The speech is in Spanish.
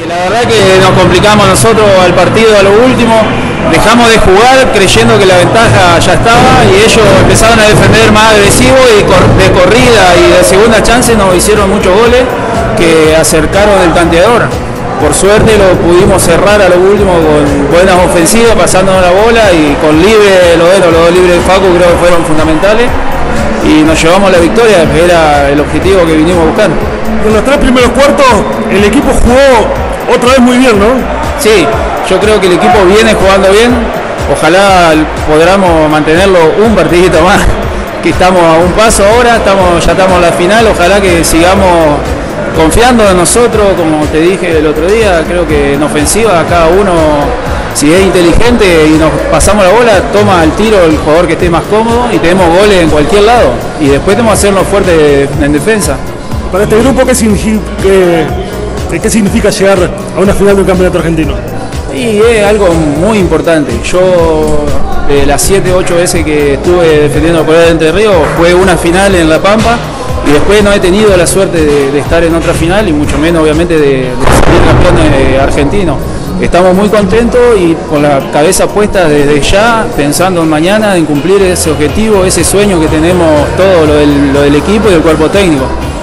La verdad que nos complicamos nosotros al partido a lo último, dejamos de jugar creyendo que la ventaja ya estaba y ellos empezaron a defender más agresivo y de corrida y de segunda chance nos hicieron muchos goles que acercaron el tanteador. Por suerte lo pudimos cerrar a lo último con buenas ofensivas, pasándonos la bola y con los dos libres de Facu creo que fueron fundamentales y nos llevamos la victoria, que era el objetivo que vinimos a buscar. En los 3 primeros cuartos el equipo jugó otra vez muy bien, ¿no? Sí, yo creo que el equipo viene jugando bien, ojalá podamos mantenerlo un partidito más, que estamos a un paso ahora, ya estamos en la final, ojalá que sigamos confiando en nosotros, como te dije el otro día, creo que en ofensiva cada uno, si es inteligente y nos pasamos la bola, toma el tiro el jugador que esté más cómodo y tenemos goles en cualquier lado y después tenemos que hacernos fuertes en defensa. Para este grupo, ¿qué significa llegar a una final de un campeonato argentino? Y es algo muy importante. Yo de las 7 o 8 veces que estuve defendiendo por el Entre Ríos, jugué una final en La Pampa y después no he tenido la suerte de estar en otra final y mucho menos obviamente de salir campeón argentino. Estamos muy contentos y con la cabeza puesta desde ya, pensando en mañana, en cumplir ese objetivo, ese sueño que tenemos todo lo del equipo y del cuerpo técnico.